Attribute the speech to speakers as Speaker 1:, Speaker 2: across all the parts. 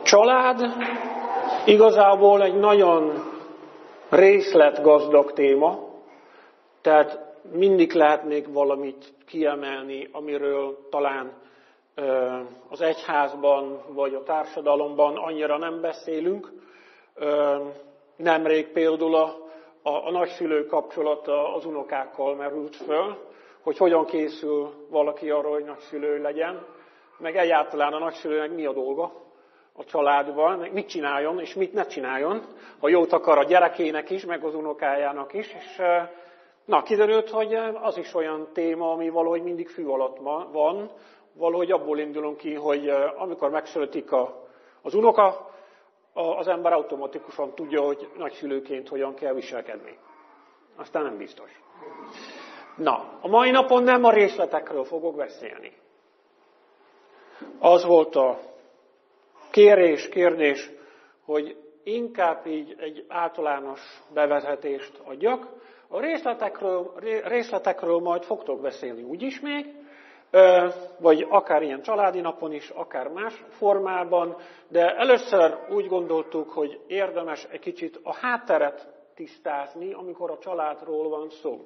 Speaker 1: család igazából egy nagyon részletgazdag téma, tehát mindig lehetnék valamit kiemelni, amiről talán az egyházban vagy a társadalomban annyira nem beszélünk. Nemrég például a nagyszülő kapcsolata az unokákkal merült föl, hogy hogyan készül valaki arra, hogy nagyszülő legyen, meg egyáltalán a nagyszülőnek mi a dolga a családban, meg mit csináljon és mit ne csináljon, ha jót akar a gyerekének is, meg az unokájának is. És kiderült, hogy az is olyan téma, ami valahogy mindig fű alatt van, valahogy abból indulunk ki, hogy amikor megszületik az unoka, az ember automatikusan tudja, hogy nagyszülőként hogyan kell viselkedni. Aztán nem biztos. A mai napon nem a részletekről fogok beszélni. Az volt a kérdés, hogy inkább így egy általános bevezetést adjak. A részletekről majd fogtok beszélni úgyis még, vagy akár ilyen családi napon is, akár más formában, de először úgy gondoltuk, hogy érdemes egy kicsit a hátteret tisztázni, amikor a családról van szó.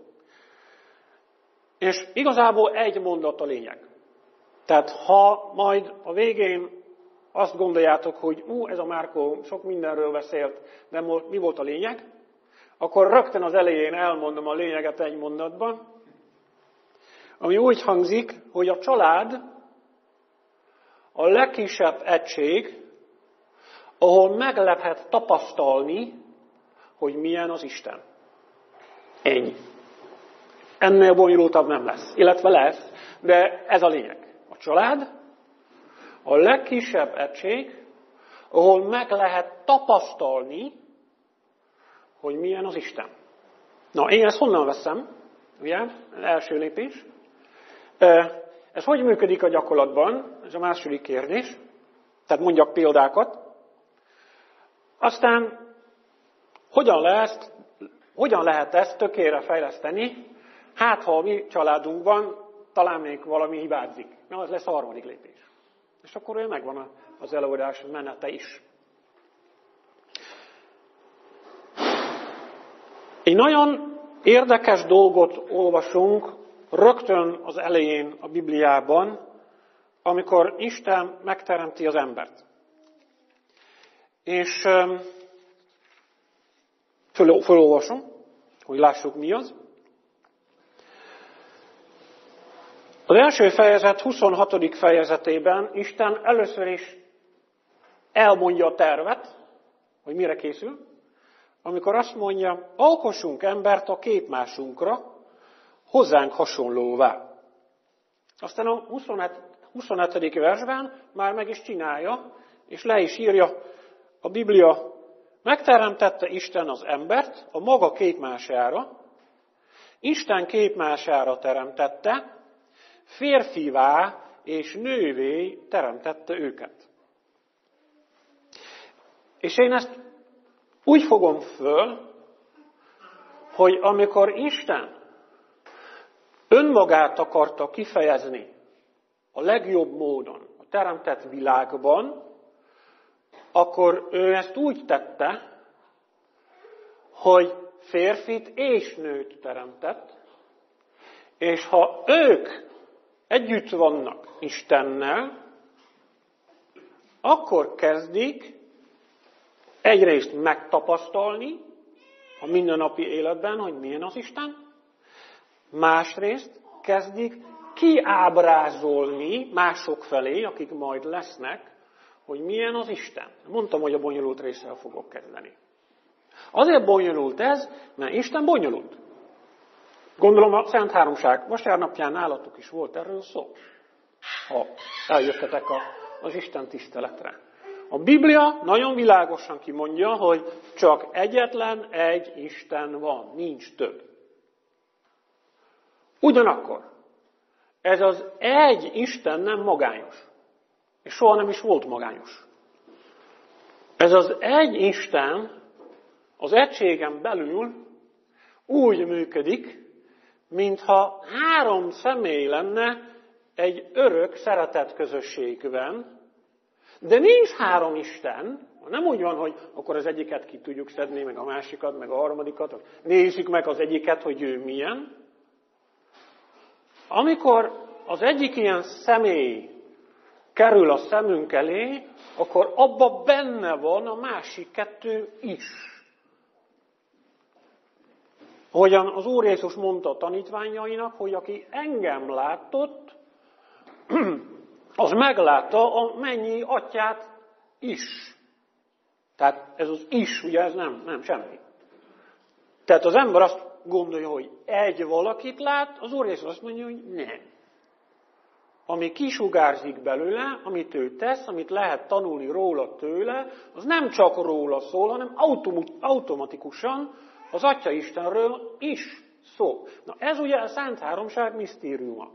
Speaker 1: És igazából egy mondat a lényeg. Tehát ha majd a végén azt gondoljátok, hogy ez a Márkó sok mindenről beszélt, de mi volt a lényeg, akkor rögtön az elején elmondom a lényeget egy mondatban, ami úgy hangzik, hogy a család a legkisebb egység, ahol meg lehet tapasztalni, hogy milyen az Isten. Ennyi. Ennél bonyolultabb nem lesz, illetve lesz, de ez a lényeg. A család a legkisebb egység, ahol meg lehet tapasztalni, hogy milyen az Isten. Én ezt honnan veszem? Ugye? Első lépés. Ez hogy működik a gyakorlatban? Ez a második kérdés. Tehát mondjak példákat. Aztán hogyan lehet ezt tökére fejleszteni? Hát, ha a mi családunkban talán még valami hibázik. Az lesz a harmadik lépés. És akkor olyan megvan az előadás menete is. Egy nagyon érdekes dolgot olvasunk rögtön az elején a Bibliában, amikor Isten megteremti az embert. És felolvasom, hogy lássuk mi az. Az első fejezet 26. fejezetében Isten először is elmondja a tervet, hogy mire készül, amikor azt mondja, alkossunk embert a képmásunkra, hozzánk hasonlóvá. Aztán a 27. versben már meg is csinálja, és le is írja a Biblia, megteremtette Isten az embert a maga képmására, Isten képmására teremtette, férfivá és nővé teremtette őket. És én ezt úgy fogom föl, hogy amikor Isten önmagát akarta kifejezni a legjobb módon a teremtett világban, akkor ő ezt úgy tette, hogy férfit és nőt teremtett, és ha ők együtt vannak Istennel, akkor kezdik egyrészt megtapasztalni a mindennapi életben, hogy milyen az Isten, másrészt kezdik kiábrázolni mások felé, akik majd lesznek, hogy milyen az Isten. Mondtam, hogy a bonyolult résszel fogok kezdeni. Azért bonyolult ez, mert Isten bonyolult. Gondolom a Szent Háromság vasárnapján nálatok is volt erről szó, ha eljöttetek az Isten tiszteletre. A Biblia nagyon világosan kimondja, hogy csak egyetlen egy Isten van, nincs több. Ugyanakkor ez az egy Isten nem magányos, és soha nem is volt magányos. Ez az egy Isten az egységen belül úgy működik, mintha 3 személy lenne egy örök szeretet közösségben, De nincs három Isten, nem úgy van, hogy akkor az egyiket ki tudjuk szedni, meg a másikat, meg a harmadikat, nézzük meg az egyiket, hogy ő milyen. Amikor az egyik ilyen személy kerül a szemünk elé, akkor abban benne van a másik kettő is. Ahogyan az Úr Jézus mondta a tanítványainak, hogy aki engem látott, az meglátta a mennyi atyát is. Tehát ez az is, ugye ez nem semmi. Tehát az ember azt gondolja, hogy egy valakit lát, az Úr Jézus azt mondja, hogy nem. Ami kisugárzik belőle, amit ő tesz, amit lehet tanulni róla tőle, az nem csak róla szól, hanem automatikusan az Atya Istenről is szól. Na ez ugye a Szent Háromság misztériuma.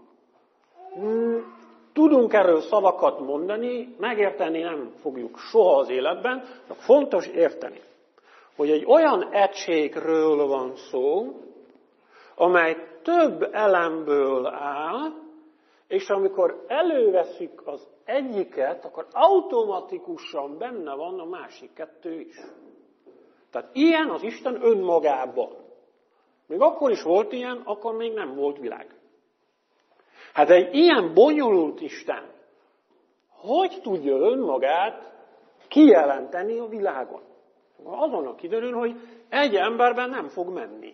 Speaker 1: Tudunk erről szavakat mondani, megérteni nem fogjuk soha az életben, de fontos érteni, hogy egy olyan egységről van szó, amely több elemből áll, és amikor előveszük az egyiket, akkor automatikusan benne van a másik kettő is. Tehát ilyen az Isten önmagában. Még akkor is volt ilyen, akkor még nem volt világ. Hát egy ilyen bonyolult Isten, hogy tudja önmagát kijelenteni a világon? Azonnal kiderül, hogy egy emberben nem fog menni.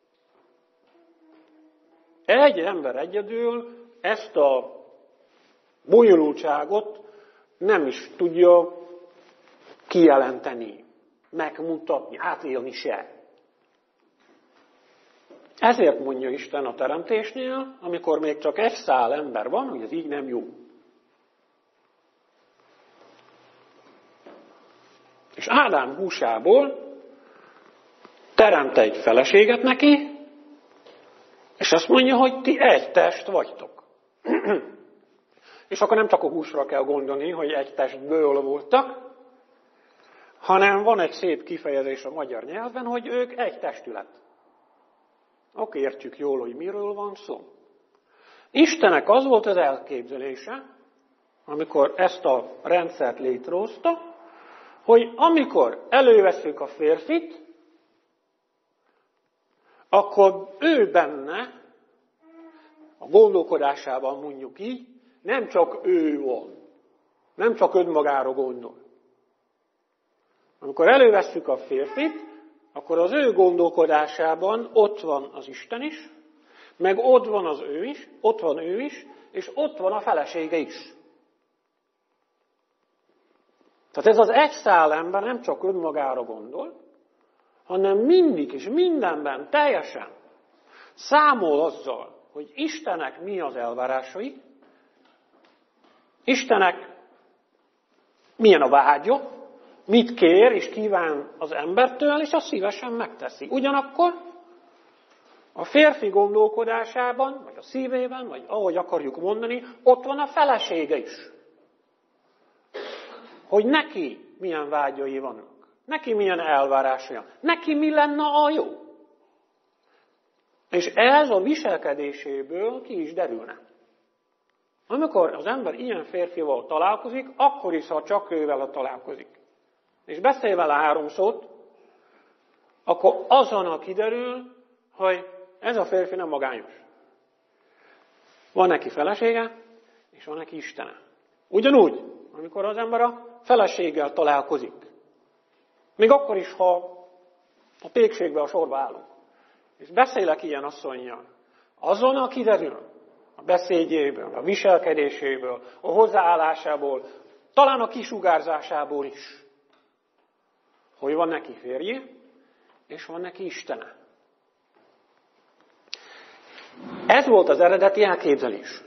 Speaker 1: Egy ember egyedül ezt a bonyolultságot nem is tudja kijelenteni, megmutatni, átélni se. Ezért mondja Isten a teremtésnél, amikor még csak egy szál ember van, hogy ez így nem jó. És Ádám húsából teremt egy feleséget neki, és azt mondja, hogy ti egy test vagytok. És akkor nem csak a húsra kell gondolni, hogy egy testből voltak, hanem van egy szép kifejezés a magyar nyelven, hogy ők egy testület. Akkor értjük jól, hogy miről van szó. Istennek az volt az elképzelése, amikor ezt a rendszert létrehozta, hogy amikor előveszünk a férfit, akkor ő benne, a gondolkodásában mondjuk így, nem csak ő van, nem csak önmagára gondol. Amikor elővesszük a férfit, akkor az ő gondolkodásában ott van az Isten is, meg ott van az ő is, ott van ő is, és ott van a felesége is. Tehát ez az egy szál ember nem csak önmagára gondol, hanem mindig és mindenben teljesen számol azzal, hogy Istennek mi az elvárásai, Istennek milyen a vágya, mit kér és kíván az embertől, és azt szívesen megteszi. Ugyanakkor a férfi gondolkodásában, vagy a szívében, vagy ahogy akarjuk mondani, ott van a felesége is. Hogy neki milyen vágyai vannak. Neki milyen elvárásai, neki mi lenne a jó. És ez a viselkedéséből ki is derülne. Amikor az ember ilyen férfival találkozik, akkor is, ha csak ővel találkozik, és beszél vele 3 szót, akkor azonnal kiderül, hogy ez a férfi nem magányos. Van neki felesége, és van neki Istene. Ugyanúgy, amikor az ember a feleséggel találkozik. Még akkor is, ha a pékségbe, a sorba állunk. És beszélek ilyen asszonnyal. Azonnal kiderül a beszédjéből, a viselkedéséből, a hozzáállásából, talán a kisugárzásából is, hogy van neki férje, és van neki Istene. Ez volt az eredeti elképzelés.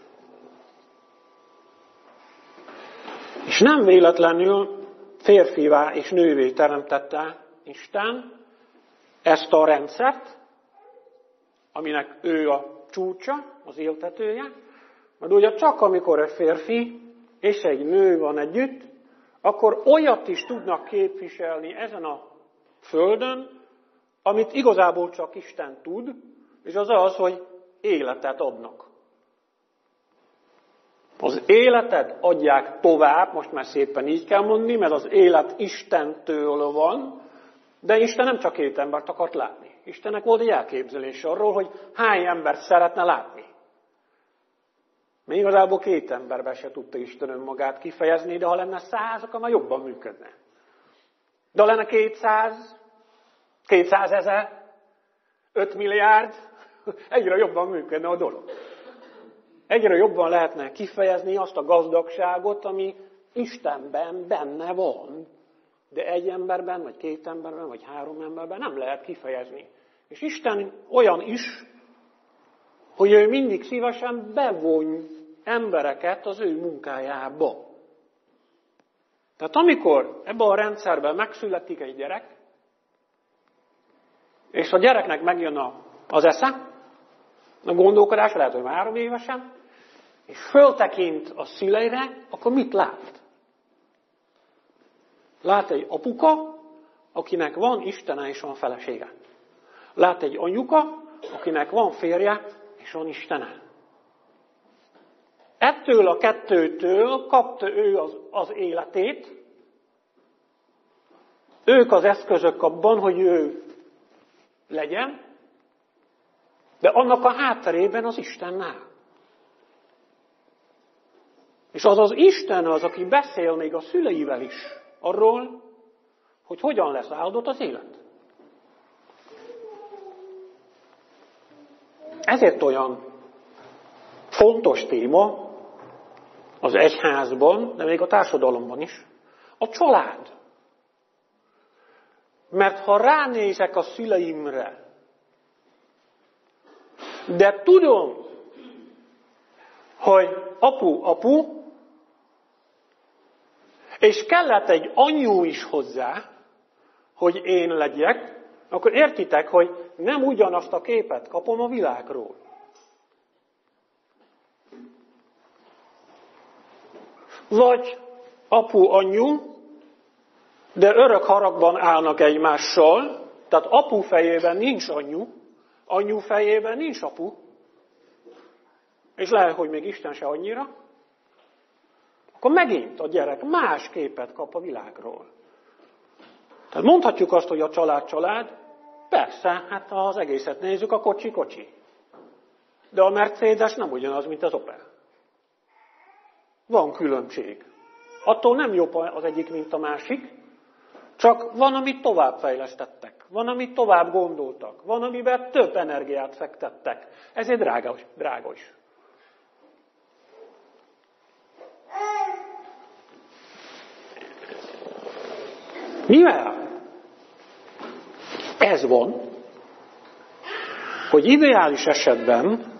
Speaker 1: És nem véletlenül férfivá és nővé teremtette Isten ezt a rendszert, aminek ő a csúcsa, az éltetője, mert ugye csak amikor egy férfi és egy nő van együtt, akkor olyat is tudnak képviselni ezen a földön, amit igazából csak Isten tud, és az az, hogy életet adnak. Az életet adják tovább, most már szépen így kell mondani, mert az élet Istentől van, de Isten nem csak 2 embert akart látni. Istennek volt egy elképzelés arról, hogy hány embert szeretne látni. Még igazából 2 emberben se tudta Isten önmagát kifejezni, de ha lenne 100, akkor már jobban működne. De ha lenne 200, 200 000, 5 milliárd, egyre jobban működne a dolog. Egyre jobban lehetne kifejezni azt a gazdagságot, ami Istenben benne van. De 1 emberben, vagy 2 emberben, vagy 3 emberben nem lehet kifejezni. És Isten olyan is, hogy ő mindig szívesen bevonj embereket az ő munkájába. Tehát amikor ebben a rendszerben megszületik egy gyerek, és a gyereknek megjön az esze, a gondolkodás, lehet, hogy már 3 évesen, és föltekint a szüleire, akkor mit lát? Lát egy apuka, akinek van istene és van felesége. Lát egy anyuka, akinek van férje és van istene. Ettől a 2-től kapta ő az életét, ők az eszközök abban, hogy ő legyen, de annak a hátterében az Isten áll. És az az Isten az, aki beszél még a szüleivel is arról, hogy hogyan lesz áldott az élet. Ezért olyan fontos téma az egyházban, de még a társadalomban is, a család. Mert ha ránézek a szüleimre, de tudom, hogy apu, és kellett egy anyu is hozzá, hogy én legyek, akkor értitek, hogy nem ugyanazt a képet kapom a világról. Vagy apu, anyu, de örök haragban állnak egymással, tehát apu fejében nincs anyu, anyu fejében nincs apu, és lehet, hogy még Isten se annyira, akkor megint a gyerek más képet kap a világról. Tehát mondhatjuk azt, hogy a család, persze, hát ha az egészet nézzük, a kocsi. De a Mercedes nem ugyanaz, mint az Opel. Van különbség. Attól nem jobb az egyik, mint a másik, csak van, amit továbbfejlesztettek, van, amit tovább gondoltak, van, amiben több energiát fektettek. Ezért drága is. Mivel ez van, hogy ideális esetben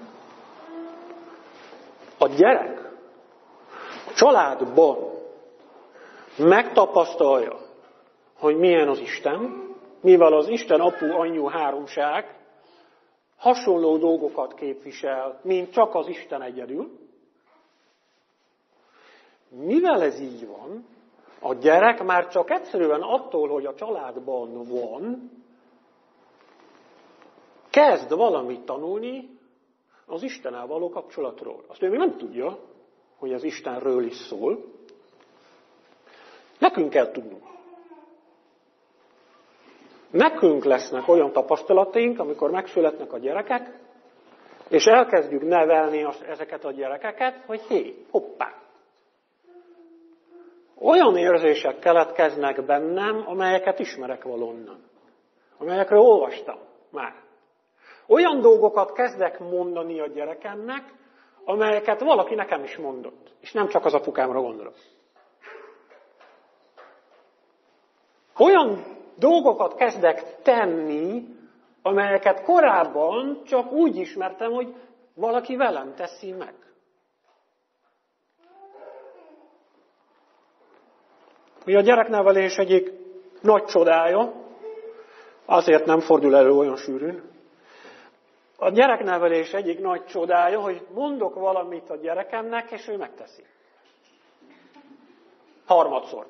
Speaker 1: a gyerek a családban megtapasztalja, hogy milyen az Isten, mivel az Isten apu, anyu háromság hasonló dolgokat képvisel, mint csak az Isten egyedül. Mivel ez így van, a gyerek már csak egyszerűen attól, hogy a családban van, kezd valamit tanulni az Istennel való kapcsolatról. Azt ő még nem tudja, hogy az Istenről is szól. Nekünk kell tudnunk. Nekünk lesznek olyan tapasztalataink, amikor megszületnek a gyerekek, és elkezdjük nevelni ezeket a gyerekeket, hogy hoppá! Olyan érzések keletkeznek bennem, amelyeket ismerek valonnan. Amelyekről olvastam már. Olyan dolgokat kezdek mondani a gyerekemnek, amelyeket valaki nekem is mondott. És nem csak az apukámra gondolok. Olyan dolgokat kezdek tenni, amelyeket korábban csak úgy ismertem, hogy valaki velem teszi meg. Ugye a gyereknevelés egyik nagy csodája, azért nem fordul elő olyan sűrűn. A gyereknevelés egyik nagy csodája, hogy mondok valamit a gyerekemnek, és ő megteszi. Harmadszor.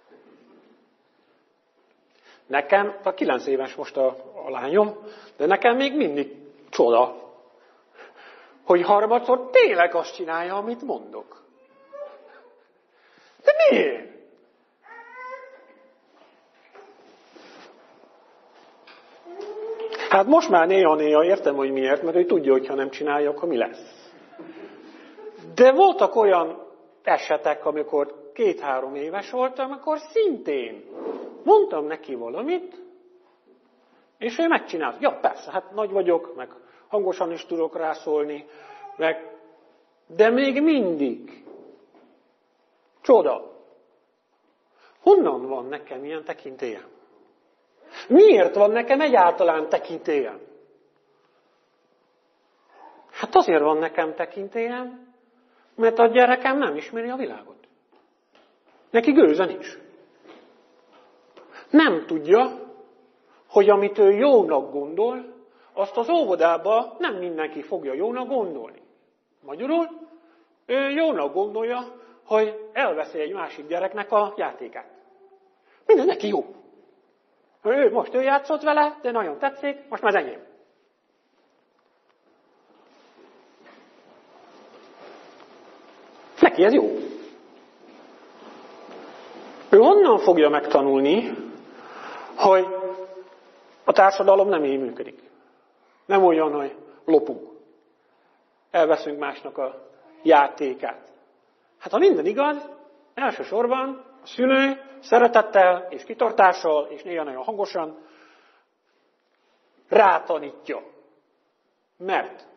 Speaker 1: Nekem, 9 éves most a lányom, de nekem még mindig csoda, hogy harmadszor tényleg azt csinálja, amit mondok. Miért? Hát most már néha-néha értem, hogy miért, mert ő tudja, hogy ha nem csinálja, akkor mi lesz. De voltak olyan esetek, amikor 2-3 éves voltam, akkor szintén mondtam neki valamit, és ő megcsinált. Ja, persze, hát nagy vagyok, meg hangosan is tudok rászólni, de még mindig. Csoda. Honnan van nekem ilyen tekintélyem? Miért van nekem egyáltalán tekintélyem? Hát azért van nekem tekintélyem, mert a gyerekem nem ismeri a világot. Neki gőze nincs. Nem tudja, hogy amit ő jónak gondol, azt az óvodába nem mindenki fogja jónak gondolni. Magyarul, ő jónak gondolja, hogy elveszi egy másik gyereknek a játékát. Minden neki jó. Most ő játszott vele, de nagyon tetszik, most már az enyém. Neki ez jó. Ő onnan fogja megtanulni, hogy a társadalom nem így működik. Nem olyan, hogy lopunk. Elveszünk másnak a játékát. Hát ha minden igaz, elsősorban a szülő szeretettel és kitartással és néha nagyon hangosan rátanítja. Mert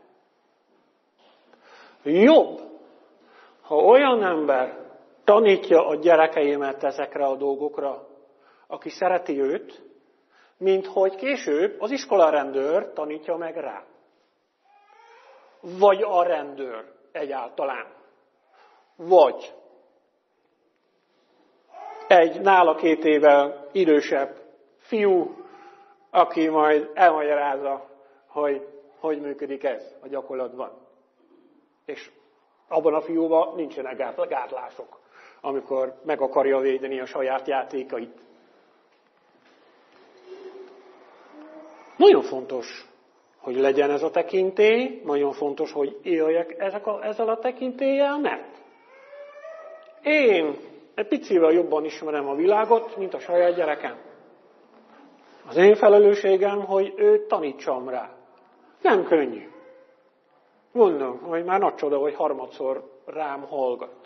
Speaker 1: jobb, ha olyan ember tanítja a gyerekeimet ezekre a dolgokra, aki szereti őt, mint hogy később az iskolarendőr tanítja meg rá. Vagy a rendőr egyáltalán. Vagy egy nála 2 évvel idősebb fiú, aki majd elmagyarázza, hogy működik ez a gyakorlatban. És abban a fiúban nincsenek gátlások, amikor meg akarja védeni a saját játékait. Nagyon fontos, hogy legyen ez a tekintély, nagyon fontos, hogy éljek ezzel a tekintéllyel, mert én egy picivel jobban ismerem a világot, mint a saját gyerekem. Az én felelősségem, hogy őt tanítsam rá. Nem könnyű. Mondom, hogy már nagy csoda, hogy harmadszor rám hallgat.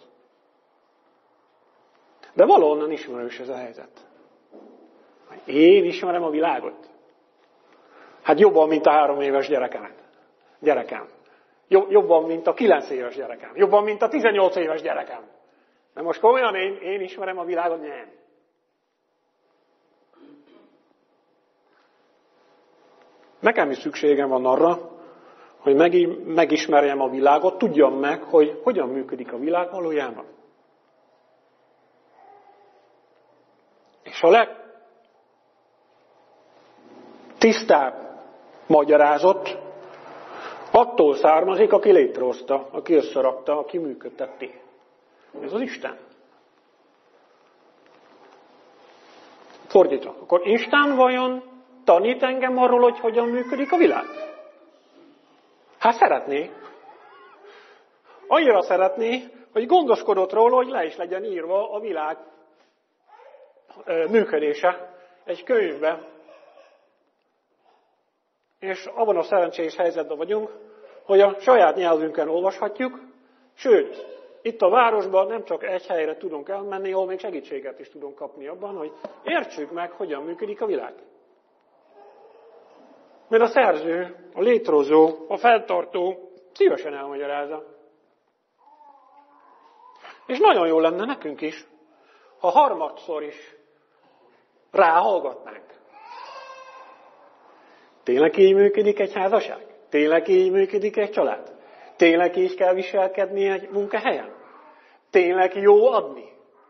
Speaker 1: De valahonnan ismerős ez a helyzet. Én ismerem a világot. Hát jobban, mint a 3 éves gyerekem. Jobban, mint a 9 éves gyerekem. Jobban, mint a 18 éves gyerekem. De most komolyan én ismerem a világot? Nem. Nekem is szükségem van arra, hogy megismerjem a világot, tudjam meg, hogy hogyan működik a világ valójában. És a legtisztább magyarázat attól származik, aki létrehozta, aki összerakta, aki működteti. Ez az Isten. Fordítva. Akkor Isten vajon tanít engem arról, hogy hogyan működik a világ? Hát szeretné. Annyira szeretné, hogy gondoskodott róla, hogy le is legyen írva a világ működése egy könyvbe. És abban a szerencsés helyzetben vagyunk, hogy a saját nyelvünkön olvashatjuk, sőt, itt a városban nem csak egy helyre tudunk elmenni, ahol még segítséget is tudunk kapni abban, hogy értsük meg, hogyan működik a világ. Mert a szerző, a létrehozó, a fenntartó szívesen elmagyarázza. És nagyon jó lenne nekünk is, ha harmadszor is ráhallgatnánk. Tényleg így működik egy házasság? Tényleg így működik egy család? Tényleg így kell viselkedni egy munkahelyen? Tényleg jó adni?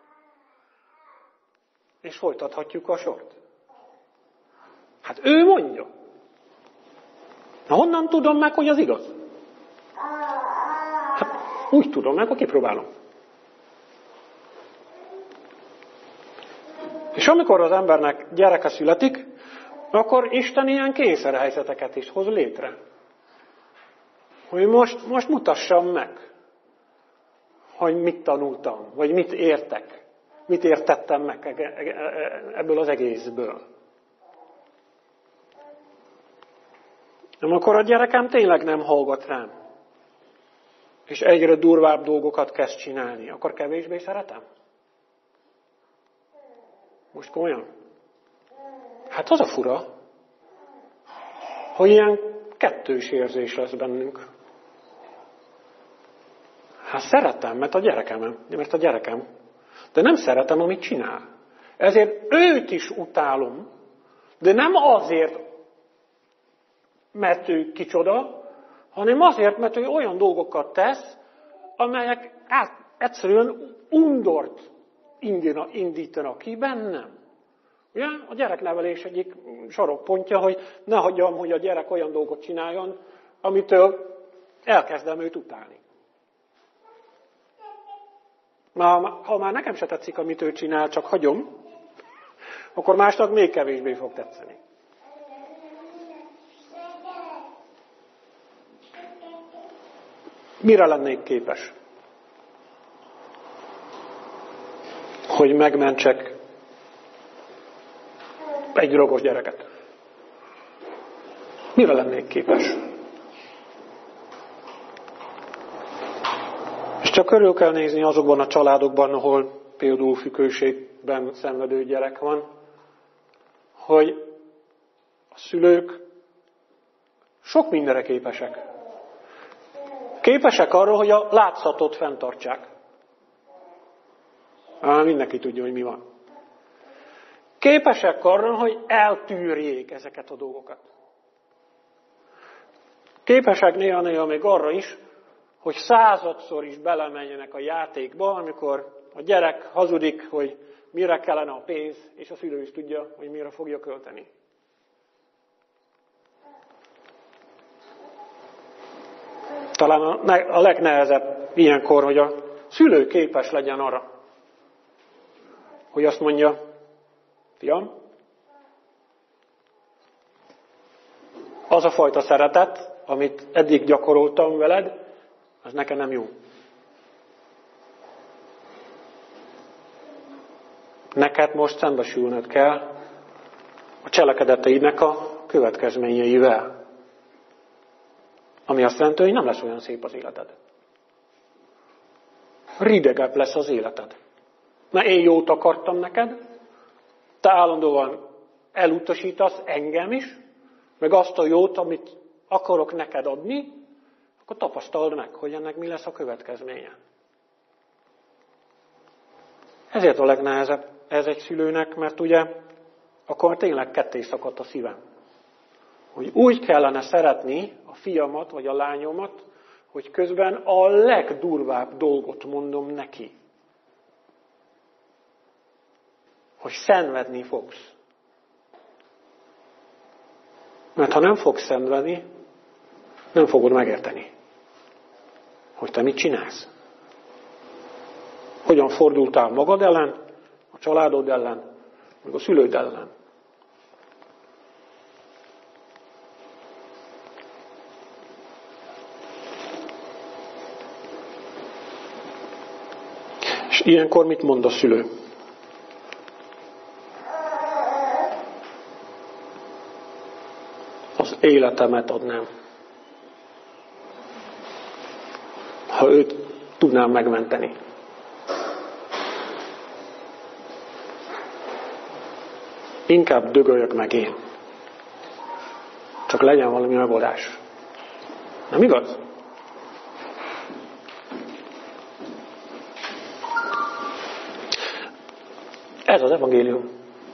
Speaker 1: És folytathatjuk a sort. Hát ő mondja. Na honnan tudom meg, hogy az igaz? Hát úgy tudom meg, hogy kipróbálom. És amikor az embernek gyereke születik, akkor Isten ilyen kényszerhelyzeteket is hoz létre. Hogy most mutassam meg, hogy mit tanultam, vagy mit értek mit értettem meg ebből az egészből. Amikor a gyerekem tényleg nem hallgat rám, és egyre durvább dolgokat kezd csinálni, akkor kevésbé szeretem? Most komolyan? Hát az a fura, hogy ilyen kettős érzés lesz bennünk. Hát szeretem, mert a gyerekem. De nem szeretem, amit csinál. Ezért őt is utálom, de nem azért, mert ő kicsoda, hanem azért, mert ő olyan dolgokat tesz, amelyek egyszerűen undort indítanak ki bennem. Ugye? A gyereknevelés egyik sarokpontja, hogy ne hagyjam, hogy a gyerek olyan dolgot csináljon, amitől elkezdem őt utálni. Ha már nekem se tetszik, amit ő csinál, csak hagyom, akkor másnak még kevésbé fog tetszeni. Mire lennék képes? Hogy megmentsek egy drogos gyereket. Mire lennék képes? És csak körül kell nézni azokban a családokban, ahol például függőségben szenvedő gyerek van, hogy a szülők sok mindenre képesek. Képesek arra, hogy a látszatot fenntartsák. Mindenki tudja, hogy mi van. Képesek arra, hogy eltűrjék ezeket a dolgokat. Képesek néha-néha még arra is, hogy századszor is belemenjenek a játékba, amikor a gyerek hazudik, hogy mire kellene a pénz, és a szülő is tudja, hogy mire fogja költeni. Talán a legnehezebb ilyenkor, hogy a szülő képes legyen arra, hogy azt mondja, fiam, az a fajta szeretet, amit eddig gyakoroltam veled, az nekem nem jó. Neked most szembesülnöd kell a cselekedeteidnek a következményeivel. Ami azt jelenti, hogy nem lesz olyan szép az életed. Ridegebb lesz az életed. Mert én jót akartam neked, te állandóan elutasítasz engem is, meg azt a jót, amit akarok neked adni, akkor tapasztald meg, hogy ennek mi lesz a következménye. Ezért a legnehezebb ez egy szülőnek, mert ugye akkor tényleg ketté szakadt a szívem. Hogy úgy kellene szeretni a fiamat vagy a lányomat, hogy közben a legdurvább dolgot mondom neki. Hogy szenvedni fogsz. Mert ha nem fogsz szenvedni, nem fogod megérteni, hogy te mit csinálsz. Hogyan fordultál magad ellen, a családod ellen, meg a szülőd ellen. És ilyenkor mit mond a szülő? Az életemet adnám. Ha őt tudnám megmenteni. Inkább dögöljök meg én. Csak legyen valami megoldás. Nem igaz? Ez az evangélium.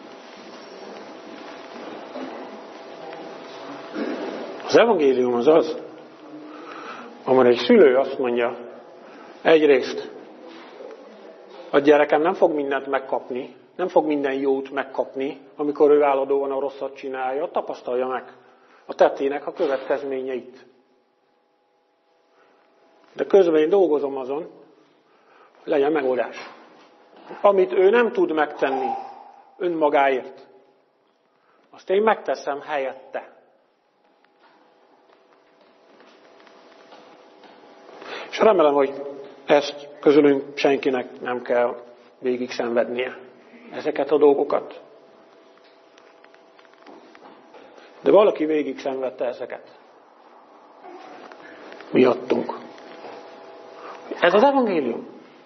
Speaker 1: Az evangélium az az, amikor egy szülő azt mondja, egyrészt a gyerekem nem fog mindent megkapni, nem fog minden jót megkapni, amikor ő állandóan a rosszat csinálja, tapasztalja meg a tettének a következményeit. De közben én dolgozom azon, hogy legyen megoldás. Amit ő nem tud megtenni önmagáért, azt én megteszem helyette. És remélem, hogy ezt közülünk senkinek nem kell végig szenvednie ezeket a dolgokat. De valaki végig szenvedte ezeket. Miattunk. Ez az evangélium.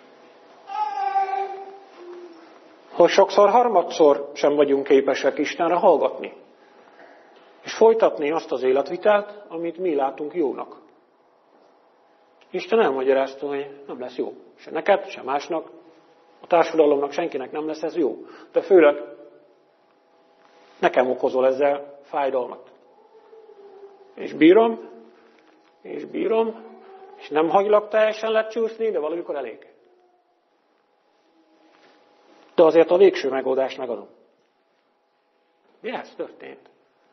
Speaker 1: Hogy sokszor harmadszor sem vagyunk képesek Istenre hallgatni. És folytatni azt az életvitelt, amit mi látunk jónak. Isten elmagyarázta, hogy nem lesz jó. Se neked, se másnak, a társadalomnak, senkinek nem lesz ez jó. De főleg nekem okozol ezzel fájdalmat. És bírom, és nem hagylak teljesen lecsúszni, de valamikor elég. De azért a végső megoldást megadom. Mi ez történt?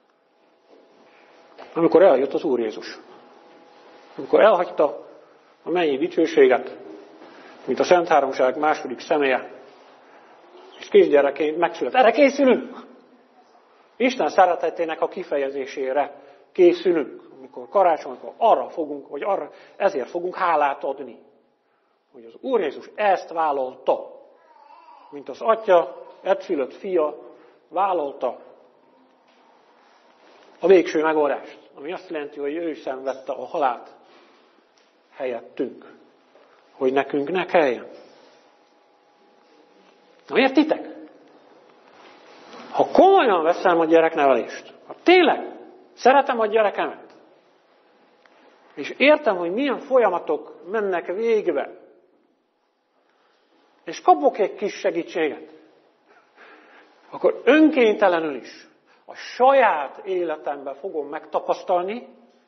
Speaker 1: Amikor eljött az Úr Jézus. Amikor elhagyta a mennyi dicsőséget, mint a Szent Háromság második személye, és kisgyerekként megszületett. Erre készülünk! Isten szeretetének a kifejezésére készülünk. Amikor karácsonykor arra fogunk, vagy arra, ezért fogunk hálát adni. Hogy az Úr Jézus ezt vállalta. Mint az Atya, egyszülött fia vállalta a végső megoldást. Ami azt jelenti, hogy ő szenvedte a halált helyettünk. Hogy nekünk ne kelljen. Na értitek? Ha komolyan veszem a gyereknevelést, ha tényleg szeretem a gyerekemet, és értem, hogy milyen folyamatok mennek végbe, és kapok egy kis segítséget, akkor önkéntelenül is a saját életemben fogom megtapasztalni,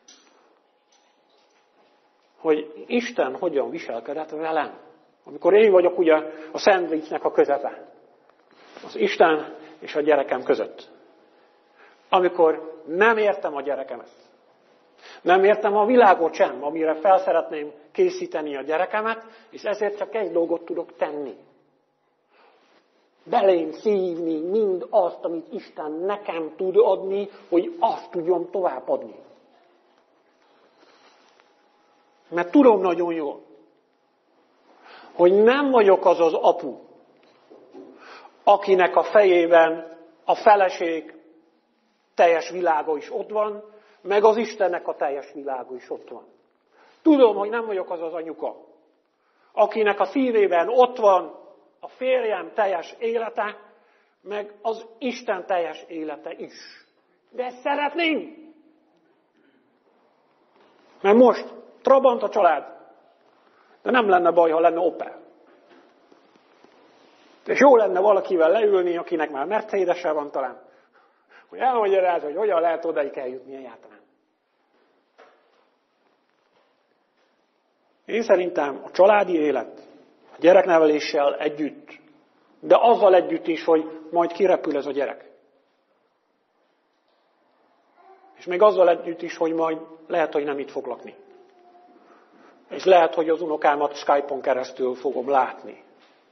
Speaker 1: hogy Isten hogyan viselkedett velem. Amikor én vagyok ugye a szendvicsnek a közepe. Az Isten és a gyerekem között. Amikor nem értem a gyerekemet. Nem értem a világot sem, amire fel szeretném készíteni a gyerekemet, és ezért csak egy dolgot tudok tenni. Belém szívni mind azt, amit Isten nekem tud adni, hogy azt tudjam továbbadni. Mert tudom nagyon jól, hogy nem vagyok az az apu, akinek a fejében a feleség teljes világa is ott van, meg az Istennek a teljes világa is ott van. Tudom, hogy nem vagyok az az anyuka, akinek a szívében ott van a férjem teljes élete, meg az Isten teljes élete is. De ezt szeretném. Mert most Trabant a család, de nem lenne baj, ha lenne Opel. És jó lenne valakivel leülni, akinek már Mercedes-e van talán, hogy elmagyaráz, hogy hogyan lehet odaig eljutni egyáltalán. Én szerintem a családi élet, a gyerekneveléssel együtt, de azzal együtt is, hogy majd kirepül ez a gyerek. És még azzal együtt is, hogy majd lehet, hogy nem itt fog lakni. És lehet, hogy az unokámat Skype-on keresztül fogom látni.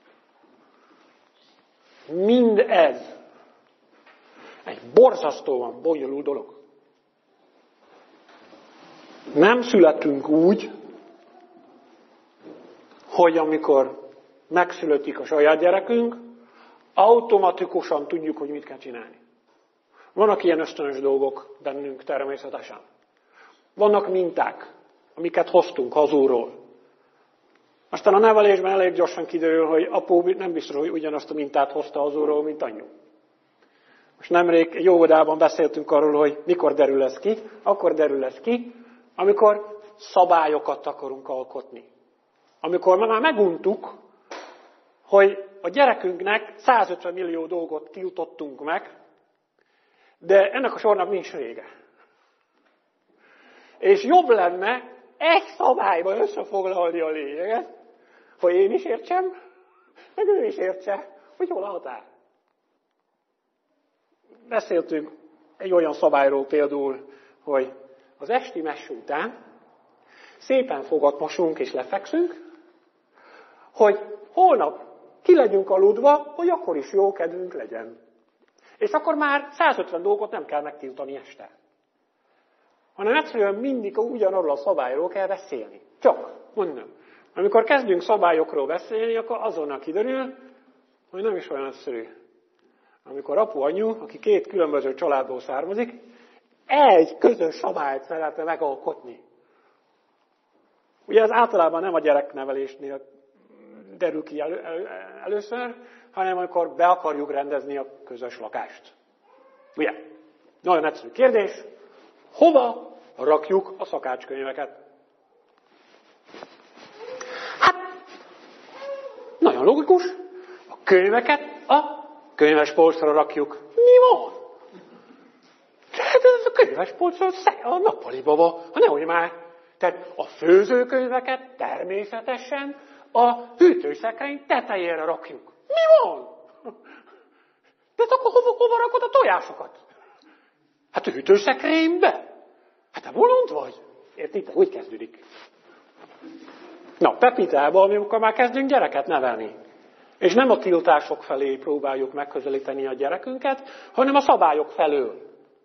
Speaker 1: Mindez egy borzasztóan bonyolult dolog. Nem születünk úgy, hogy amikor megszületik a saját gyerekünk, automatikusan tudjuk, hogy mit kell csinálni. Vannak ilyen ösztönös dolgok bennünk természetesen. Vannak minták, amiket hoztunk hazulról. Aztán a nevelésben elég gyorsan kiderül, hogy apu nem biztos, hogy ugyanazt a mintát hozta hazulról, mint anyu. Most nemrég egy óvodában beszéltünk arról, hogy mikor derül ez ki. Akkor derül ez ki, amikor szabályokat akarunk alkotni. Amikor már meguntuk, hogy a gyerekünknek 150 millió dolgot tiltottunk meg, de ennek a sornak nincs vége. És jobb lenne egy szabályban összefoglalni a lényeget, hogy én is értsem, meg ő is értse, hogy hol a határ. Beszéltünk egy olyan szabályról például, hogy az esti messe után szépen fogat mosunk és lefekszünk, hogy holnap ki legyünk aludva, hogy akkor is jó kedvünk legyen. És akkor már 150 dolgot nem kell megtiltani este. Hanem egyszerűen mindig ugyanarról a szabályról kell beszélni. Csak, mondom, amikor kezdünk szabályokról beszélni, akkor azonnal kiderül, hogy nem is olyan egyszerű. Amikor apu, anyu, aki két különböző családból származik, egy közös szabályt szeretne megalkotni. Ugye ez általában nem a gyereknevelésnél derül ki először, hanem amikor be akarjuk rendezni a közös lakást. Ugye? Nagyon egyszerű kérdés. Hova rakjuk a szakácskönyveket? Hát, nagyon logikus. A könyveket a könyvespolcra rakjuk. Mi van? Tehát ez a könyvespolcra a nappaliba van. Nehogy már. Tehát a főzőkönyveket természetesen a hűtőszekrény tetejére rakjuk. Mi van? De akkor hova rakod a tojásokat? Hát a hűtőszekrénybe? Hát te bolond vagy? Értitek? Úgy kezdődik. Na, Pepitában, amikor már kezdünk gyereket nevelni. És nem a tiltások felé próbáljuk megközelíteni a gyerekünket, hanem a szabályok felől.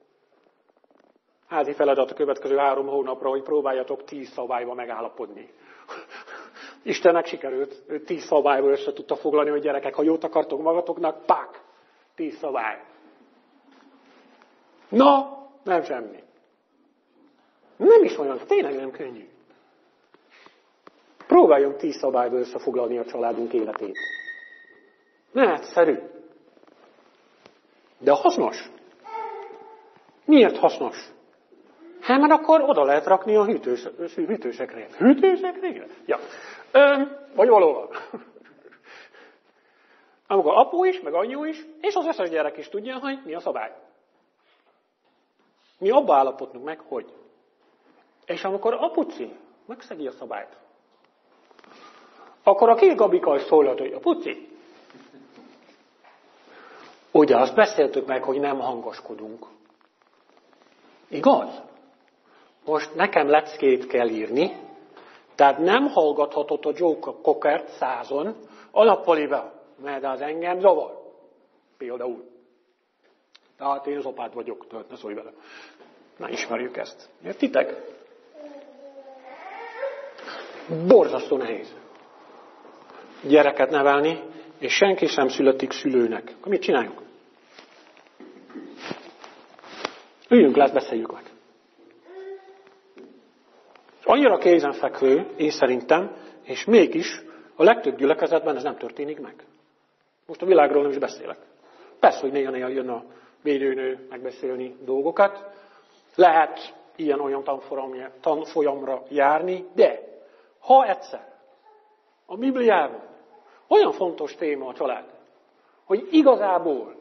Speaker 1: Házi feladat a következő 3 hónapra, hogy próbáljatok 10 szabályba megállapodni. Istennek sikerült, ő 10 szabályból össze tudta foglalni, hogy gyerekek, ha jót akartok magatoknak, pák, 10 szabály. Na, nem semmi. Nem is olyan, tényleg nem könnyű. Próbáljunk 10 szabályból összefoglalni a családunk életét. Nem egyszerű. De hasznos. Miért hasznos? Hát mert akkor oda lehet rakni a hűtőszekrényre. Hűtőszekrényre? Ja. Vagy valóban. Amikor apu is, meg anyu is, és az összes gyerek is tudja, hogy mi a szabály. Mi abba állapodunk meg, hogy. És amikor apuci megszegi a szabályt, akkor a két Gabika is szólhat, hogy apuci. Ugye azt beszéltük meg, hogy nem hangoskodunk. Igaz? Most nekem leckét kell írni, tehát nem hallgathatod a Joe Cockert 100-on a nappaliba, mert az engem zavar. Például. Tehát én az apád vagyok, tehát ne szólj vele. Na, ismerjük ezt. Értitek? Borzasztó nehéz gyereket nevelni, és senki sem születik szülőnek. Akkor mit csináljuk? Üljünk le, beszéljük meg. Annyira kézenfekvő, én szerintem, és mégis a legtöbb gyülekezetben ez nem történik meg. Most a világról nem is beszélek. Persze, hogy néha jön a védőnő megbeszélni dolgokat. Lehet ilyen-olyan tanfolyamra járni, de ha egyszer a Bibliában olyan fontos téma a család, hogy igazából,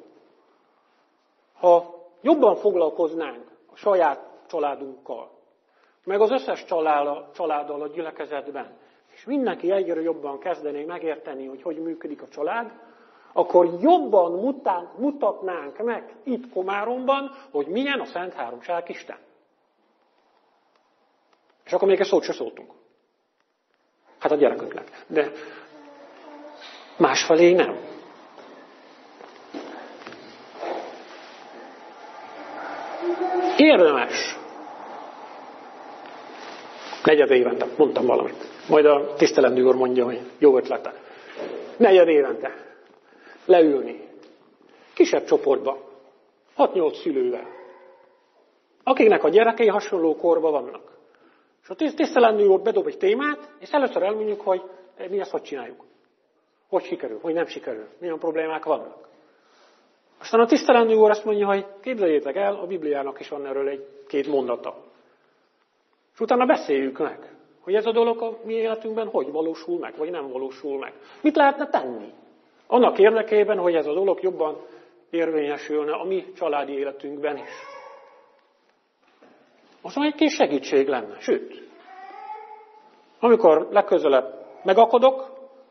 Speaker 1: ha jobban foglalkoznánk a saját családunkkal, meg az összes családdal a gyülekezetben, és mindenki egyre jobban kezdené megérteni, hogy működik a család, akkor jobban mutatnánk meg itt Komáromban, hogy milyen a Szent Háromság Isten. És akkor még egy szót se szóltunk. Hát a gyerekünknek. De másfelé nem. Érdemes. 4 évente, mondtam valamit. Majd a tisztelendő úr mondja, hogy jó ötlete. 4 évente leülni. Kisebb csoportba. 6-8 szülővel. Akiknek a gyerekei hasonló korban vannak. És a tisztelendő úr bedob egy témát, és először elmondjuk, hogy mi ezt hogy csináljuk. Hogy sikerül, hogy nem sikerül, milyen problémák vannak. Aztán a tisztelendő úr azt mondja, hogy képzeljétek el, a Bibliának is van erről 1-2 mondata. És utána beszéljük meg, hogy ez a dolog a mi életünkben hogy valósul meg, vagy nem valósul meg. Mit lehetne tenni? Annak érdekében, hogy ez a dolog jobban érvényesülne a mi családi életünkben is. Az egy kis segítség lenne. Sőt, amikor legközelebb megakadok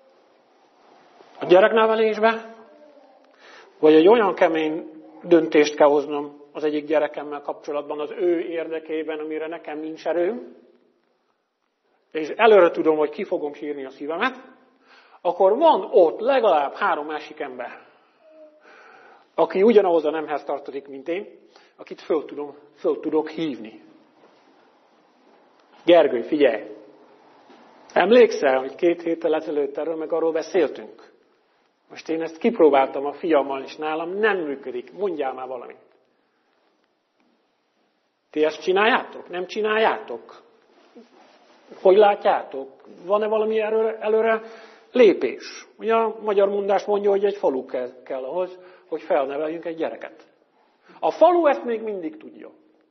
Speaker 1: a gyereknevelésbe, vagy egy olyan kemény döntést kell hoznom az egyik gyerekemmel kapcsolatban az ő érdekében, amire nekem nincs erőm, és előre tudom, hogy ki fogom sírni a szívemet, akkor van ott legalább 3 másik ember, aki ugyanahoz a nemhez tartozik, mint én, akit föl tudok hívni. Gergő, figyelj! Emlékszel, hogy 2 héttel ezelőtt erről meg arról beszéltünk? Most én ezt kipróbáltam a fiammal, és nálam nem működik. Mondjál már valamit. Ti ezt csináljátok? Nem csináljátok? Hogy látjátok? Van-e valami előre lépés? Ugye a magyar mondás mondja, hogy egy falu kell ahhoz, hogy felneveljünk egy gyereket. A falu ezt még mindig tudja.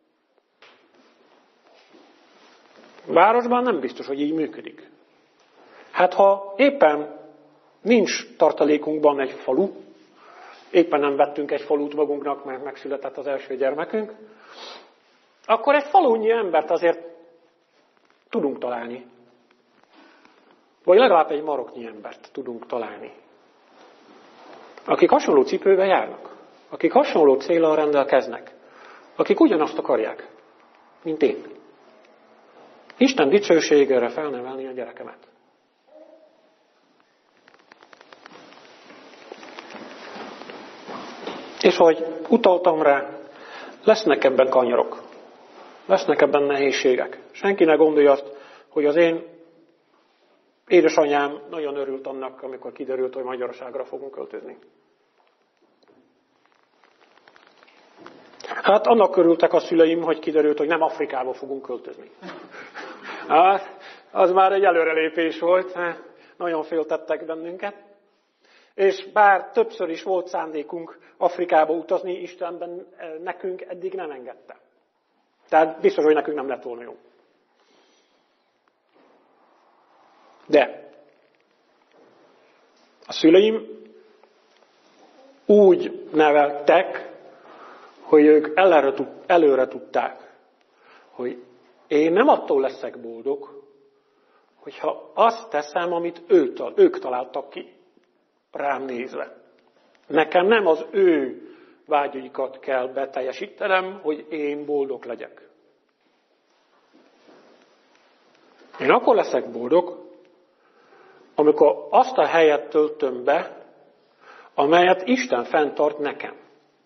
Speaker 1: Városban nem biztos, hogy így működik. Hát ha éppen nincs tartalékunkban egy falu, éppen nem vettünk egy falut magunknak, mert megszületett az első gyermekünk, akkor egy falunyi embert azért tudunk találni. Vagy legalább egy maroknyi embert tudunk találni. Akik hasonló cipőben járnak. Akik hasonló céllal rendelkeznek. Akik ugyanazt akarják, mint én. Isten dicsőségére felnevelni a gyerekemet. És hogy utaltam rá, lesznek ebben kanyarok. Lesznek ebben nehézségek. Senki ne gondolja azt, hogy az én édesanyám nagyon örült annak, amikor kiderült, hogy Magyarországra fogunk költözni. Hát annak örültek a szüleim, hogy kiderült, hogy nem Afrikába fogunk költözni. Hát, az már egy előrelépés volt. Nagyon féltettek bennünket. És bár többször is volt szándékunk Afrikába utazni, Istenben nekünk eddig nem engedte. Tehát biztos, hogy nekünk nem lett volna jó. De a szüleim úgy neveltek, hogy ők előre tudták, hogy én nem attól leszek boldog, hogyha azt teszem, amit ők találtak ki, rám nézve. Nekem nem az ő vágyaikat kell beteljesítenem, hogy én boldog legyek. Én akkor leszek boldog, amikor azt a helyet töltöm be, amelyet Isten fenntart nekem.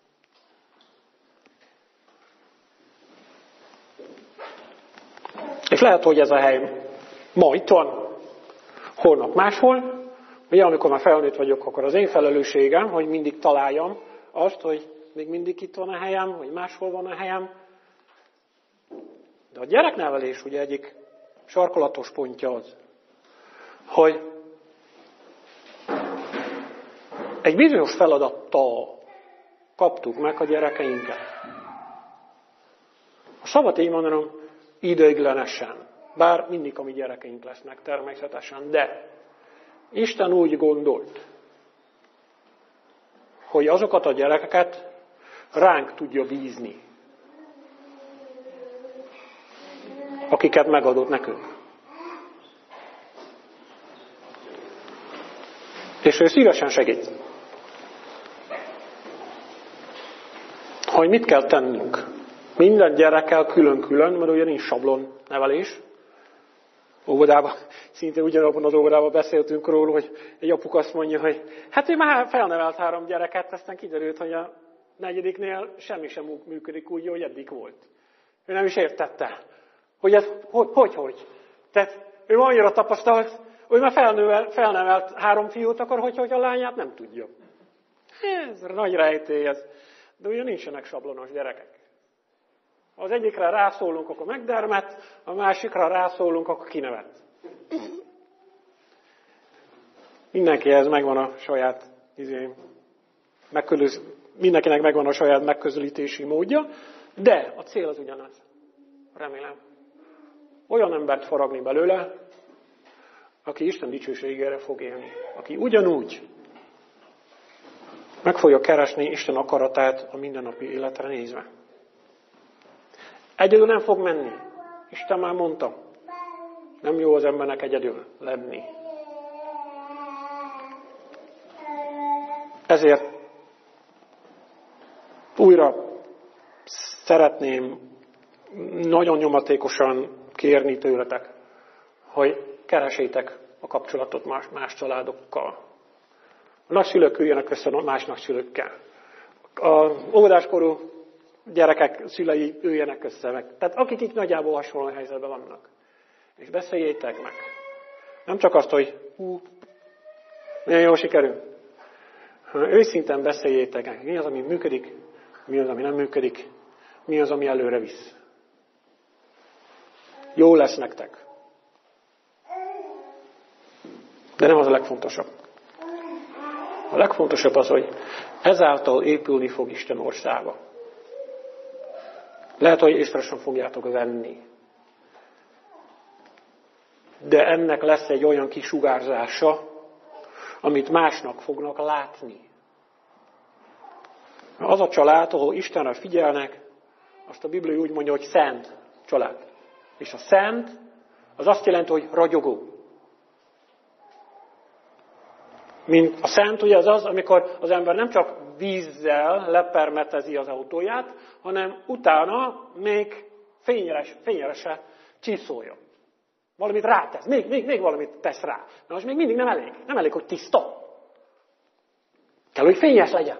Speaker 1: És lehet, hogy ez a hely ma itt van, holnap máshol. Ugye, amikor már felnőtt vagyok, akkor az én felelősségem, hogy mindig találjam azt, hogy még mindig itt van a helyem, hogy máshol van a helyem. De a gyereknevelés ugye egyik sarkalatos pontja az, hogy egy bizonyos feladattal kaptuk meg a gyerekeinket. Szabad így mondanom, ideiglenesen. Bár mindig a mi gyerekeink lesznek természetesen, de Isten úgy gondolt, hogy azokat a gyerekeket ránk tudja bízni, akiket megadott nekünk. És ő szívesen segít. Hogy mit kell tennünk? Minden gyerekkel külön-külön, mert ugye nincs sablon nevelés. Óvodában, szintén ugyanabban az óvodában beszéltünk róla, hogy egy apuk azt mondja, hogy hát ő már felnevelt 3 gyereket, aztán kiderült, hogy a 4-nél semmi sem működik úgy, hogy eddig volt. Ő nem is értette, hogy ez hogy. Tehát ő annyira tapasztalt, hogy már felnevelt 3 fiút, akkor hogy a lányát nem tudja. Ez nagy rejtély ez. De ugye nincsenek sablonos gyerekek. Ha az egyikre rászólunk, akkor megdermet, a másikra rászólunk, akkor kinevet. Mindenkihez megvan a saját, mindenkinek megvan a saját megközelítési módja, de a cél az ugyanaz. Remélem. Olyan embert faragni belőle, aki Isten dicsőségére fog élni. Aki ugyanúgy meg fogja keresni Isten akaratát a mindennapi életre nézve. Egyedül nem fog menni. Isten már mondta, nem jó az embernek egyedül lenni. Ezért újra szeretném nagyon nyomatékosan kérni tőletek, hogy keresétek a kapcsolatot más családokkal. A nagyszülők üljenek össze más nagyszülőkkel. A óvodáskorú gyerekek szülei üljenek össze meg. Tehát akik itt nagyjából hasonló helyzetben vannak. És beszéljétek meg. Nem csak azt, hogy milyen jól sikerül. hanem őszinten beszéljétek, mi az, ami működik, mi az, ami nem működik, mi az, ami előre visz. Jó lesz nektek. De nem az a legfontosabb. A legfontosabb az, hogy ezáltal épülni fog Isten országa. Lehet, hogy észre sem fogjátok venni. De ennek lesz egy olyan kisugárzása, amit másnak fognak látni. Az a család, ahol Istenre figyelnek, azt a Biblia úgy mondja, hogy szent család. És a szent, az azt jelenti, hogy ragyogó. Mint a szent, ugye az, amikor az ember nem csak vízzel lepermetezi az autóját, hanem utána még fényeresen csiszolja. Valamit rátesz, még valamit tesz rá. Na most még mindig nem elég. Nem elég, hogy tiszta. Kell, hogy fényes legyen.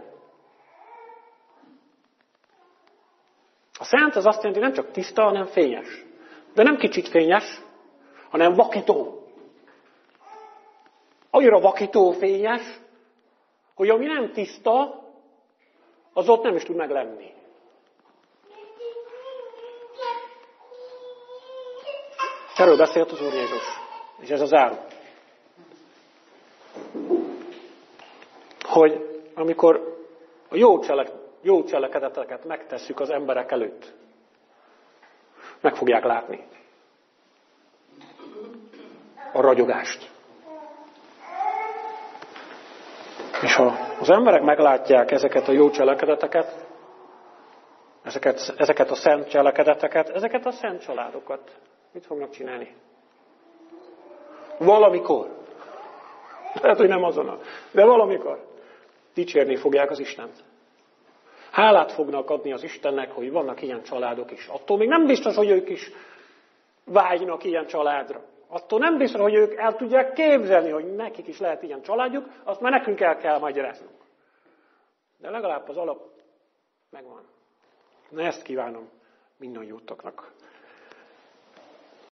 Speaker 1: A szent az azt jelenti, hogy nem csak tiszta, hanem fényes. De nem kicsit fényes, hanem vakító. Annyira vakító fényes, hogy ami nem tiszta, az ott nem is tud meglenni. Erről beszélt az Úr Jézus. És ez a záró. Hogy amikor a jó cselekedeteket megtesszük az emberek előtt, meg fogják látni a ragyogást. És ha az emberek meglátják ezeket a jó cselekedeteket, ezeket a szent cselekedeteket, ezeket a szent családokat, mit fognak csinálni? Valamikor, lehet, hogy nem azonnal, de valamikor dicsérni fogják az Istent. Hálát fognak adni az Istennek, hogy vannak ilyen családok is. Attól még nem biztos, hogy ők is vágynak ilyen családra. Attól nem biztos, hogy ők el tudják képzelni, hogy nekik is lehet ilyen családjuk, azt már nekünk el kell magyaráznunk. De legalább az alap megvan. Na ezt kívánom mindannyiótoknak.